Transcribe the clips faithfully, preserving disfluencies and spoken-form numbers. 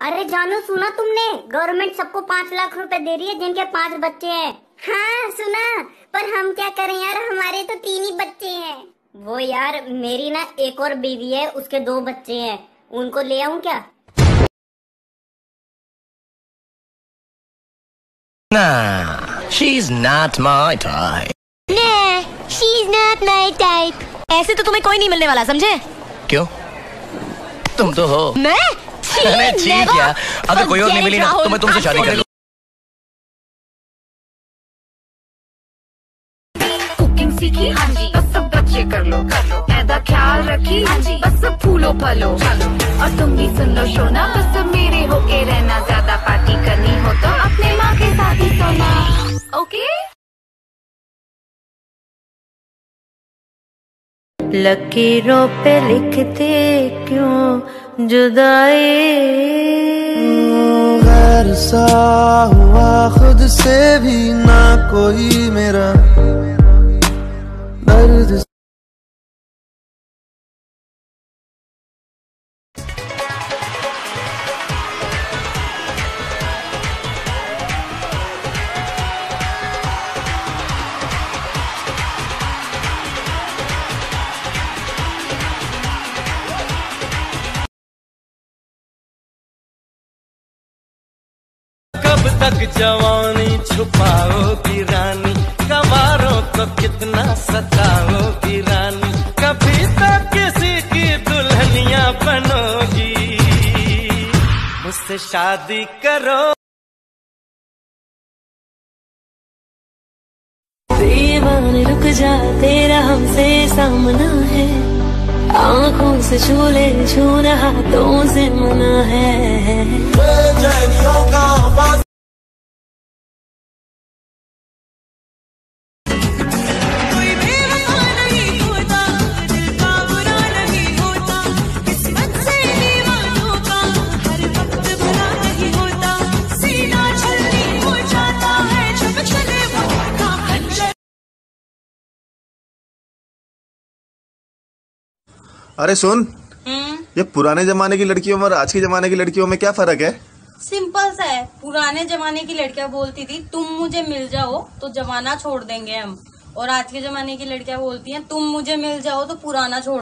अरे जानू, सुना तुमने? गवर्नमेंट सबको पाँच लाख रुपए दे रही है जिनके पांच बच्चे हैं। हाँ सुना, पर हम क्या करें यार, हमारे तो तीन ही बच्चे हैं। वो यार मेरी ना एक और बीवी है, उसके दो बच्चे हैं, उनको ले आऊं क्या? Nah, she's not my type. Nah, she's not my type. ऐसे तो तुम्हें कोई नहीं मिलने वाला, समझे? क्यों? तुम तो हो। मैं? अरे ठीक है, अगर कोई और नहीं मिली ना तो मैं तुमसे शादी कर लूं। कुकिंग सीखी हाँ जी, बस सब बच्चे कर लो कर लो। ऐसा ख्याल रखी हाँ जी, बस सब फूलो फलो चलो। और तुम भी सुन लो शोना, बस सब मेरे होके रहना। ज्यादा पार्टी करनी हो तो अपने माँ के साथ ही सोना। ओके? लकीरों पे लिखते क्यों जुदाई, गैर सा हुआ खुद से भी ना कोई मेरा दर्द। कब तक जवानी छुपाओगी रानी, कमारों को कितना सताओगी रानी। कभी तक किसी की दुल्हनिया बनोगी, मुझसे शादी करो। दीवाने रुक जा, तेरा हमसे सामना है। आँखों से छू ले, छूना हाथों से मना है। अरे सुन, ये पुराने जमाने की लड़कियों और आज के जमाने की लड़कियों में क्या फर्क है? सिंपल सा है। पुराने जमाने की लड़कियां बोलती थी तुम मुझे मिल जाओ तो जमाना छोड़ देंगे हम, और आज के जमाने की लड़कियां बोलती हैं तुम मुझे मिल जाओ तो पुराना छोड़।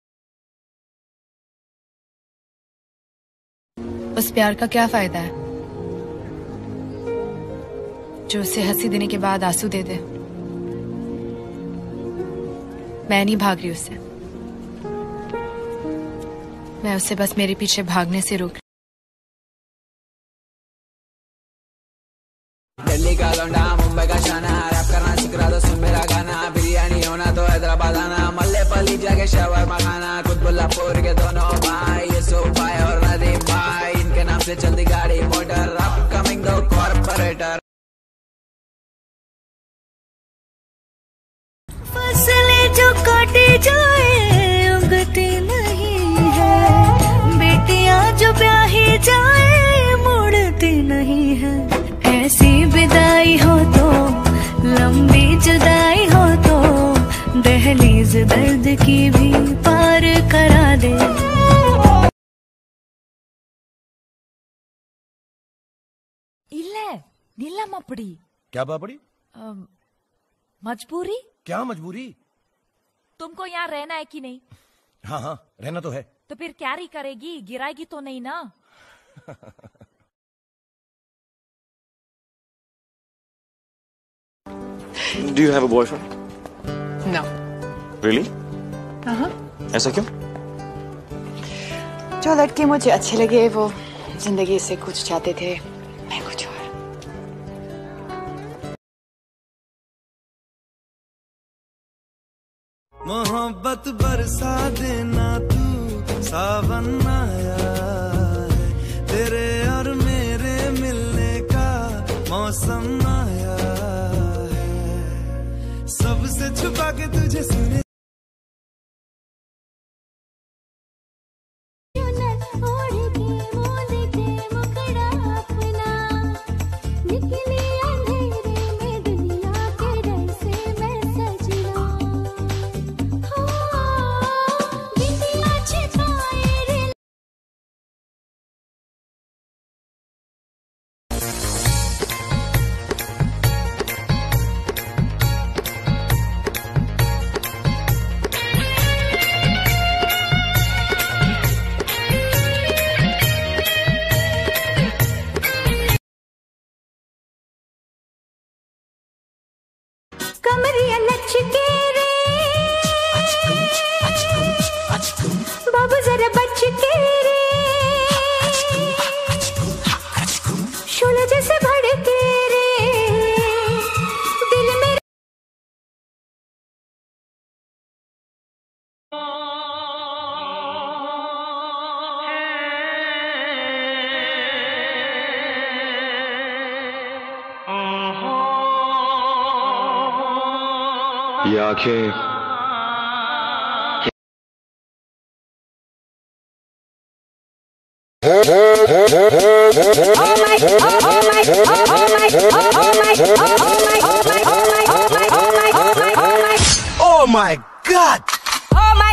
उस प्यार का क्या फायदा है जो उसे हंसी देने के बाद आंसू दे दे। मैं नहीं भाग रही उससे, मैं उसे बस मेरे पीछे भागने से रोक। दिल्ली का लौंडा, मुंबई का शाना, रैप करना सीख रहा तो सुन मेरा गाना। बिरयानी होना तो हैदराबाद आना, मल्ले पली जाके शवरमा खाना। कुतुबुल्लापुर के दोनों भाई, यूसुफ भाई और नदीम भाई, इनके नाम से चलती गाड़ी मोटर। अपकमिंग दो कॉर्पोरेटर। फसलें जो काटे जाए उगती नहीं है, बेटियां जो ब्याही जाए मुड़ती नहीं है। ऐसी विदाई हो तो, लंबी जुदाई हो तो, दहलीज दर्द की भी पार करा दे। इल्ले नीला मपड़ी क्या पापड़ी? मजबूरी। क्या मजबूरी? तुमको यहाँ रहना है कि नहीं? हाँ हाँ रहना तो है। तो फिर कैरी करेगी, गिराएगी तो नहीं ना? Do you have a boyfriend? No. Really? Uh-huh. ऐसा क्यों? जो लड़के मुझे अच्छे लगे वो जिंदगी से कुछ चाहते थे, मैं कुछ और। मोहब्बत बरसा देना तू, सावन आया है, तेरे और मेरे मिलने का मौसम आया है। सबसे छुपा के तुझे सुने ये आंखें Oh my God! Oh my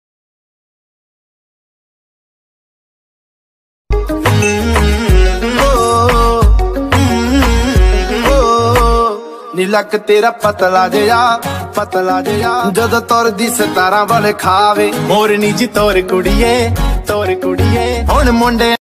नीलक तेरा पतला जया पतला जया जद तुरदी सतारा वाले खावे मोरनी जी तोर कुड़िए तोर कुड़िए हुण मुंडे